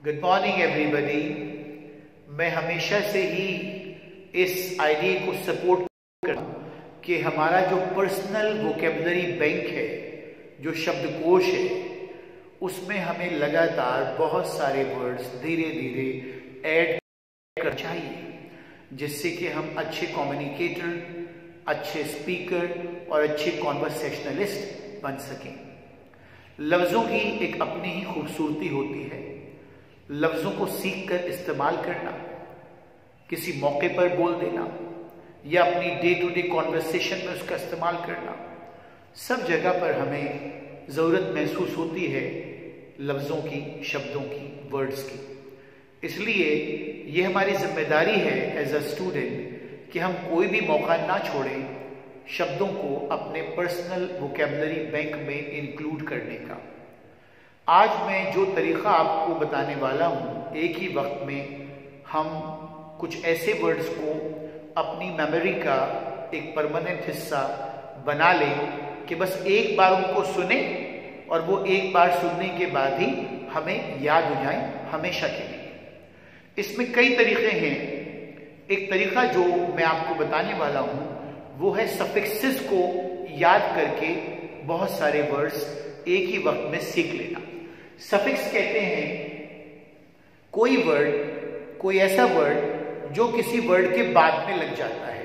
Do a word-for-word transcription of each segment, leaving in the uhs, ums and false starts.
Good morning everybody. मैं हमेशा से ही इस आइडिया को सपोर्ट करता हूँ कि हमारा जो पर्सनल वोकेबलरी बैंक है, जो शब्दकोश है, उसमें हमें लगातार बहुत सारे वर्ड्स धीरे धीरे ऐड करना चाहिए, जिससे कि हम अच्छे कम्युनिकेटर, अच्छे स्पीकर और अच्छे कॉन्वर्सेशनलिस्ट बन सकें। लफ्ज़ों की एक अपनी ही खूबसूरती होती है। लफ्ज़ों को सीख कर इस्तेमाल करना, किसी मौके पर बोल देना या अपनी डे टू डे कॉन्वर्सेशन में उसका इस्तेमाल करना, सब जगह पर हमें ज़रूरत महसूस होती है लफ्ज़ों की, शब्दों की, वर्ड्स की। इसलिए ये हमारी जिम्मेदारी है एज अ स्टूडेंट कि हम कोई भी मौका ना छोड़ें शब्दों को अपने पर्सनल वोकेबलरी बैंक में इंक्लूड करने का। आज मैं जो तरीका आपको बताने वाला हूँ, एक ही वक्त में हम कुछ ऐसे वर्ड्स को अपनी मेमोरी का एक परमानेंट हिस्सा बना लें कि बस एक बार उनको सुने और वो एक बार सुनने के बाद ही हमें याद हो जाए हमेशा के लिए। इसमें कई तरीके हैं। एक तरीका जो मैं आपको बताने वाला हूँ वो है सफिक्सेस को याद करके बहुत सारे वर्ड्स एक ही वक्त में सीख लेना। सफिक्स कहते हैं कोई वर्ड, कोई ऐसा वर्ड जो किसी वर्ड के बाद में लग जाता है।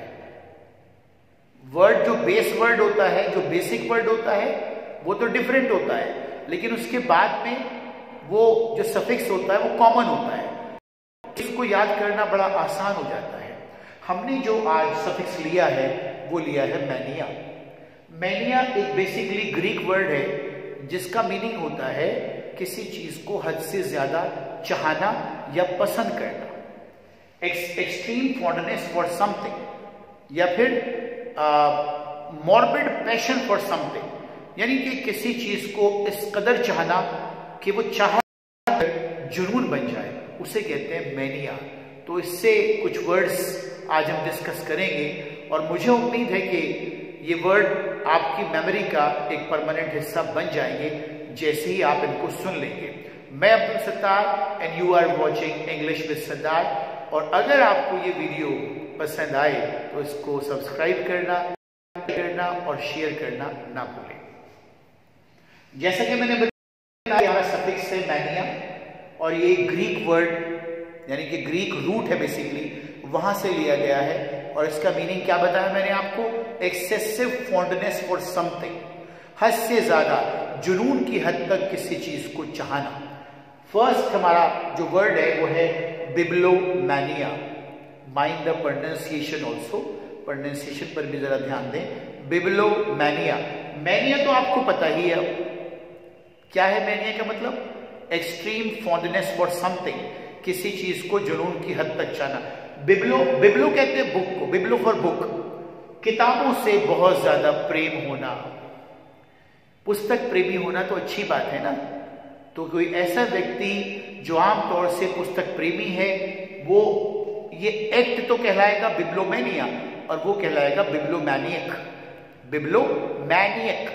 वर्ड जो बेस वर्ड होता है, जो बेसिक वर्ड होता है, वो तो डिफरेंट होता है, लेकिन उसके बाद में वो जो सफिक्स होता है वो कॉमन होता है। इसको याद करना बड़ा आसान हो जाता है। हमने जो आज सफिक्स लिया है वो लिया है मैनिया। मैनिया एक बेसिकली ग्रीक वर्ड है जिसका मीनिंग होता है किसी चीज को हद से ज्यादा चाहना या पसंद करना, एक्सट्रीम फॉन्डनेस फॉर समथिंग, या फिर मॉर्बिड पैशन फॉर समथिंग, यानी कि किसी चीज को इस कदर चाहना कि वो चाह जुनून बन जाए, उसे कहते हैं मैनिया। तो इससे कुछ वर्ड्स आज हम डिस्कस करेंगे और मुझे उम्मीद है कि ये वर्ड आपकी मेमोरी का एक परमानेंट हिस्सा बन जाएंगे जैसे ही आप इनको सुन लेंगे। मैं Abdul Sattar and you are watching English with Sardar. और अगर आपको ये वीडियो पसंद आए तो इसको सब्सक्राइब करना करना और शेयर करना ना भूलें। जैसा कि मैंने बताया, हमारा सफिक्स है मैनिया और ये ग्रीक वर्ड यानी कि ग्रीक रूट है, बेसिकली वहां से लिया गया है। और इसका मीनिंग क्या बताया मैंने आपको? एक्सेसिव फॉन्डनेस फॉर समथिंग, हद से ज्यादा, जुनून की हद तक किसी चीज को चाहना। फर्स्ट हमारा जो वर्ड है वो है bibliomania. Mind the pronunciation also, pronunciation पर भी जरा ध्यान दें। बिब्लोमैनिया, मैनिया तो आपको पता ही है क्या है। मैनिया का मतलब एक्सट्रीम फॉन्डनेस फॉर समथिंग, किसी चीज को जुनून की हद तक चाहना। बिब्लो बिब्लो कहते हैं बुक को, बिब्लो फॉर बुक, किताबों से बहुत ज्यादा प्रेम होना, पुस्तक प्रेमी होना तो अच्छी बात है ना। तो कोई ऐसा व्यक्ति जो आमतौर से पुस्तक प्रेमी है, वो ये एक्ट तो कहलाएगा बिब्लोमैनिया और वो कहलाएगा बिब्लोमैनियक। बिब्लोमैनियक,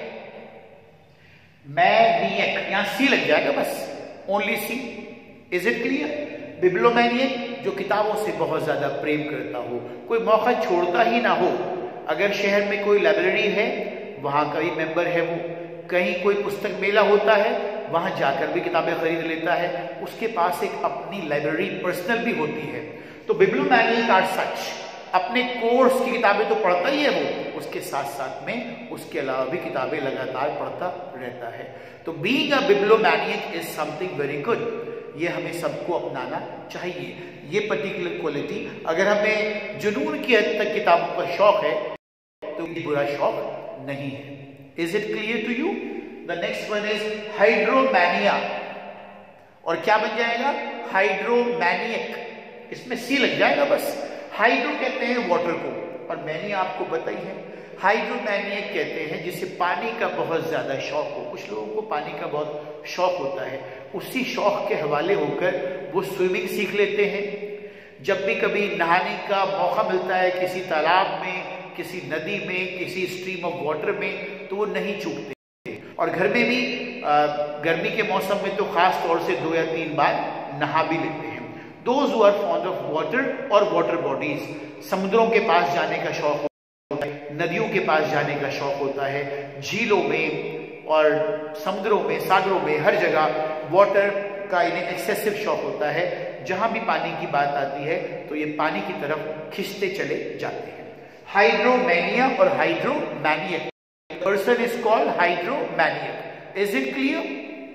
मैनियक, यहां सी लग जाएगा बस, only C. Is it clear? Bibliomaniac जो किताबों से बहुत ज्यादा प्रेम करता हो, कोई मौका छोड़ता ही ना हो। अगर शहर में कोई लाइब्रेरी है, वहां का ही मेंबर है वो, कहीं कोई पुस्तक मेला होता है, वहां जाकर भी किताबें खरीद लेता है, उसके पास एक अपनी लाइब्रेरी पर्सनल भी होती है। तो बिब्लोमैनियक आर सच, अपने कोर्स की किताबें तो पढ़ता ही है वो, उसके साथ साथ में उसके अलावा भी किताबें लगातार पढ़ता रहता है। तो being a bibliomaniac is something very good. ये हमें सबको अपनाना चाहिए। ये पर्टिकुलर क्वालिटी, अगर हमें जुनून की हद तक किताबों का शौक है तो ये बुरा शौक नहीं है। Is it clear to you? The next one is hydromania. और क्या बन जाएगा? हाइड्रोमैनियक, इसमें सी लग जाएगा बस। हाइड्रो कहते हैं वाटर को और मैनिया आपको पता ही है। हाइड्रोमैनियक कहते हैं जिसे पानी का बहुत ज्यादा शौक हो। कुछ लोगों को पानी का बहुत शौक होता है, उसी शौक के हवाले होकर वो स्विमिंग सीख लेते हैं। जब भी कभी नहाने का मौका मिलता है किसी तालाब में, किसी नदी में, किसी स्ट्रीम ऑफ वाटर में, तो वो नहीं चूकते। और घर में भी आ, गर्मी के मौसम में तो खास तौर से दो या तीन बार नहा भी लेते हैं। Those who are fond of water और वाटर बॉडीज, समुद्रों के पास जाने का शौक होता है, नदियों के पास जाने का शौक होता है, झीलों में और समुद्रों में, सागरों में, हर जगह वाटर का इन्हें एक्सेसिव शौक होता है। जहां भी पानी की बात आती है तो ये पानी की तरफ खिंचते चले जाते हैं। हाइड्रोमैनिया और hydromaniac, person is called hydromaniac. Is it clear?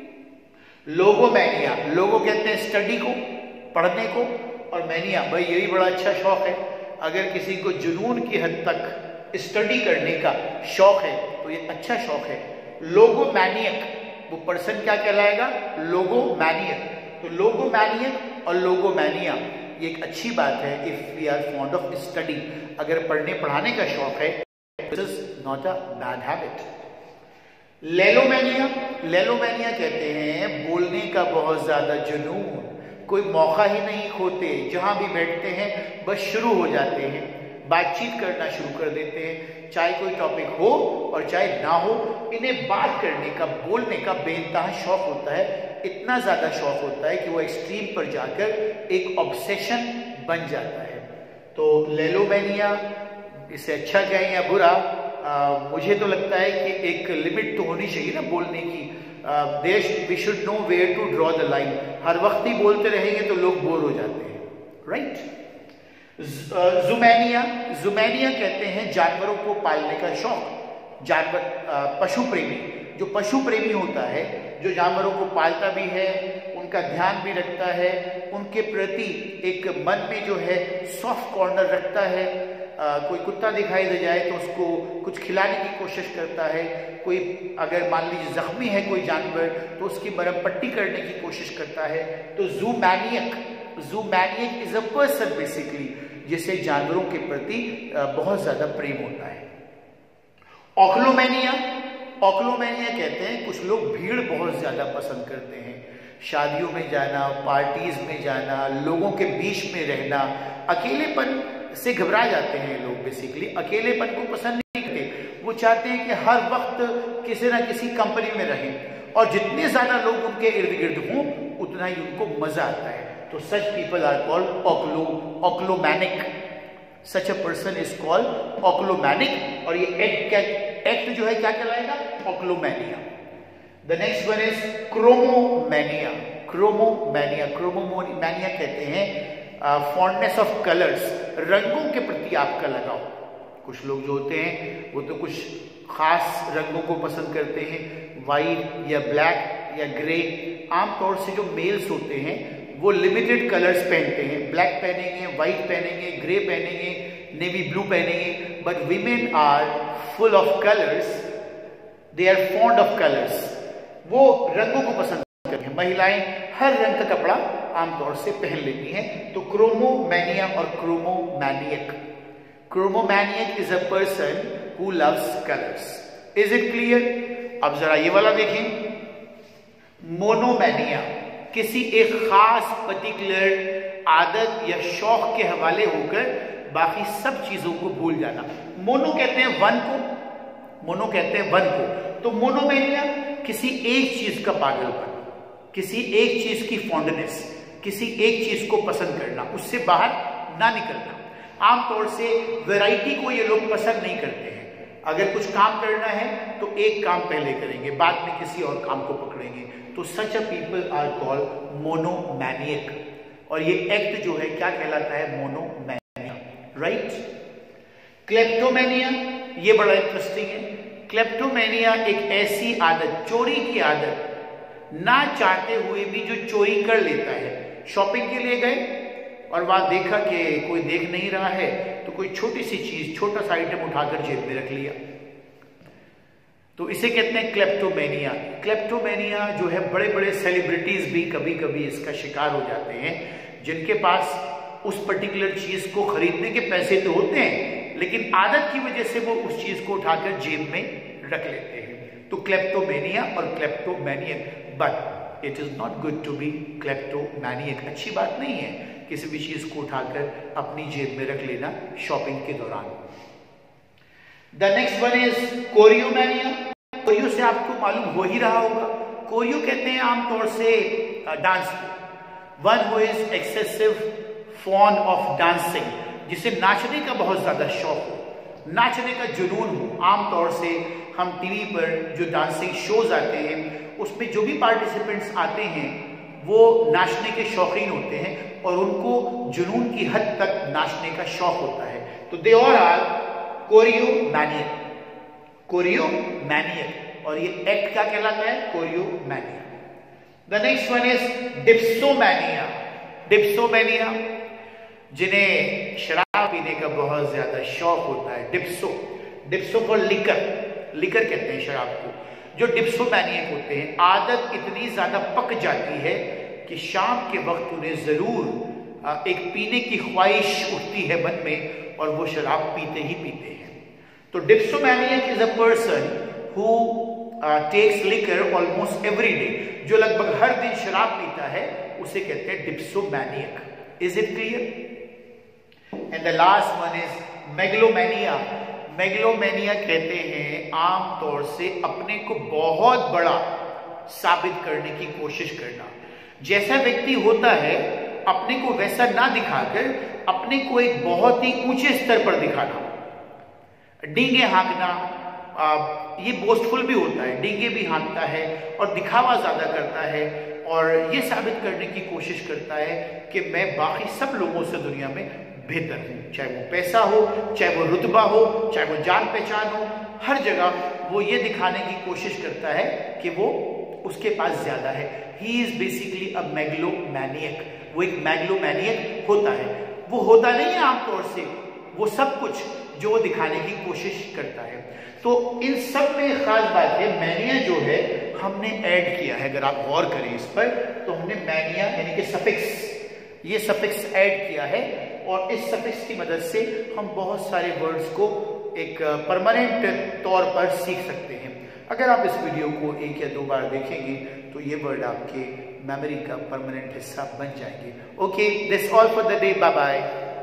Logomania, logo कहते हैं स्टडी को, पढ़ने को, और मैनिया, भाई यही बड़ा अच्छा शौक है। अगर किसी को जुनून की हद तक स्टडी करने का शौक है तो ये अच्छा शौक है। लोगोमैनियक, वो पर्सन क्या कहलाएगा? लोगोमैनियक। तो लोगोमैनियक और लोगोमैनिया ये एक अच्छी बात है। If we are fond of study, अगर पढ़ने पढ़ाने का शौक है, this is not a bad habit. Lalomania, lalomania कहते हैं बोलने का बहुत ज्यादा जुनून, कोई मौका ही नहीं खोते, जहां भी बैठते हैं बस शुरू हो जाते हैं, बातचीत करना शुरू कर देते हैं, चाहे कोई टॉपिक हो और चाहे ना हो, इन्हें बात करने का, बोलने का बेइंतहा शौक होता है। इतना ज्यादा शौक होता है कि वो एक्सट्रीम पर जाकर एक ऑब्सेशन बन जाता है। तो लेलोमैनिया, इसे अच्छा कहें या बुरा, आ, मुझे तो लगता है कि एक लिमिट तो होनी चाहिए ना बोलने की। देश we should know where to draw the line. हर वक्त ही बोलते रहेंगे तो लोग बोर हो जाते हैं, राइट? जुमैनिया, जुमैनिया कहते हैं जानवरों को पालने का शौक। जानवर, पशु प्रेमी, जो पशु प्रेमी होता है, जो जानवरों को पालता भी है, उनका ध्यान भी रखता है, उनके प्रति एक मन में जो है सॉफ्ट कॉर्नर रखता है। आ, कोई कुत्ता दिखाई दे जाए तो उसको कुछ खिलाने की कोशिश करता है। कोई अगर मान लीजिए जख्मी है कोई जानवर तो उसकी मरहम पट्टी करने की कोशिश करता है। तो zoomaniac, zoomaniac is a person basically जिसे जानवरों के प्रति बहुत ज्यादा प्रेम होता है। ऑक्लोमैनिया, ऑक्लोमैनिया कहते हैं कुछ लोग भीड़ बहुत ज्यादा पसंद करते हैं, शादियों में जाना, पार्टीज में जाना, लोगों के बीच में रहना। अकेलेपन से घबरा जाते हैं लोग, बेसिकली अकेलेपन को पसंद नहीं करते। वो चाहते हैं कि हर वक्त किसी ना किसी कंपनी में रहें और जितने ज्यादा लोग उनके इर्द गिर्द हों उतना ही उनको मजा आता है। तो such people are called ochlo ochlomaniac. Such a person is called ochlomaniac. और ये एक्ट क्या, एक्ट जो है क्या कहलाएगा? Ochlomania. The next one is chromomania. Chromomania, chromomania कहते हैं फॉन्डनेस ऑफ कलर्स, रंगों के प्रति आपका लगाव। कुछ लोग जो होते हैं वो तो कुछ खास रंगों को पसंद करते हैं, वाइट या ब्लैक या ग्रे। आमतौर से जो मेल्स होते हैं वो लिमिटेड कलर्स पहनते हैं, ब्लैक पहनेंगे, व्हाइट पहनेंगे, ग्रे पहनेंगे, नेवी ब्लू पहनेंगे। But women are full of colours, they are fond of colours, वो रंगों को पसंद करते हैं। महिलाएं हर रंग का कपड़ा आमतौर से पहन लेती हैं। तो क्रोमोमैनिया और chromomaniac, chromomaniac is a person who loves colours. Is it clear? अब जरा ये वाला देखें, मोनोमैनिया, किसी एक खास पर्टिकुलर आदत या शौक के हवाले होकर बाकी सब चीजों को भूल जाना। मोनो कहते हैं वन को, मोनो कहते हैं वन को। तो मोनोमैनिया किसी एक चीज का पागलपन, किसी एक चीज की फॉन्डनेस, किसी एक चीज को पसंद करना, उससे बाहर ना निकलना। आमतौर से वैरायटी को ये लोग पसंद नहीं करते हैं। अगर कुछ काम करना है तो एक काम पहले करेंगे, बाद में किसी और काम को पकड़ेंगे। तो such a people are called monomaniac. और ये एक्ट जो है क्या कहलाता है? मोनोमैनिया, राइट? क्लेप्टोमैनिया, ये बड़ा इंटरेस्टिंग है। क्लेप्टोमैनिया एक ऐसी आदत, चोरी की आदत, ना चाहते हुए भी जो चोरी कर लेता है। शॉपिंग के लिए गए और वहां देखा कि कोई देख नहीं रहा है तो कोई छोटी सी चीज, छोटा सा आइटम उठाकर जेब में रख लिया। तो इसे कहते हैं क्लेप्टोमैनिया। क्लेप्टोमैनिया जो है बड़े बड़े सेलिब्रिटीज भी कभी कभी इसका शिकार हो जाते हैं, जिनके पास उस पर्टिकुलर चीज को खरीदने के पैसे तो होते हैं लेकिन आदत की वजह से वो उस चीज को उठाकर जेब में रख लेते हैं। तो क्लेप्टोमैनिया और kleptomaniac, but it is not good to be kleptomaniac. अच्छी बात नहीं है किसी भी चीज को उठाकर अपनी जेब में रख लेना शॉपिंग के दौरान। The next one is choreomania. Choreo से आपको मालूम हो ही रहा होगा, कोरियो कहते हैं आमतौर से डांस को। One who is excessive fond of dancing, जिसे नाचने का बहुत ज्यादा शौक हो, नाचने का जुनून हो। आमतौर से हम टीवी पर जो डांसिंग शोज आते हैं उसमें जो भी पार्टिसिपेंट्स आते हैं वो नाचने के शौकीन होते हैं और उनको जुनून की हद तक नाचने का शौक होता है। तो दे ऑल आर कोरियोमैनियक, कोरियोमैनियक, और ये एक्ट क्या कहलाता है? Choreomania. The next one is dipsomania. Dipsomania, जिन्हें शराब पीने का बहुत ज्यादा शौक होता है। डिप्सो, डिप्सो को लिकर, लिकर कहते हैं शराब को। जो डिप्सोमैनियक होते हैं, आदत इतनी ज्यादा पक जाती है कि शाम के वक्त उन्हें जरूर एक पीने की ख्वाहिश उठती है मन में और वो शराब पीते ही पीते हैं। तो dipsomaniac is a person who takes liquor almost every day, जो लगभग हर दिन शराब पीता है, उसे कहते हैं dipsomaniac. Is it clear? And the last one is megalomania. Megalomania कहते हैं आमतौर से अपने को बहुत बड़ा साबित करने की कोशिश करना। जैसा व्यक्ति होता है अपने को वैसा ना दिखाकर अपने को एक बहुत ही ऊंचे स्तर पर दिखाना। डींगे हाँकना, आ, ये बोस्टफुल भी होता है, डींगे भी हाँकता है और दिखावा ज्यादा करता है और ये साबित करने की कोशिश करता है कि मैं बाकी सब लोगों से दुनिया में बेहतर हूं। चाहे वो पैसा हो, चाहे वो रुतबा हो, चाहे वो जान पहचान हो, हर जगह वो ये दिखाने की कोशिश करता है कि वो उसके पास ज्यादा है। He is basically a megalomaniac. वो एक मेगलोमैनियक होता है। वो होता नहीं है आमतौर से वो सब कुछ जो वो दिखाने की कोशिश करता है। तो इन सब में खास बात है, मैनिया जो है हमने ऐड किया है। अगर आप गौर करें इस पर तो हमने मैनिया यानी कि सफिक्स, ये सफिक्स ऐड किया है और इस सफिक्स की मदद से हम बहुत सारे वर्ड्स को एक परमानेंट तौर पर सीख सकते हैं। अगर आप इस वीडियो को एक या दो बार देखेंगे तो ये वर्ड आपके मेमोरी का परमानेंट हिस्सा बन जाएंगे। Okay, this all for the day, bye bye.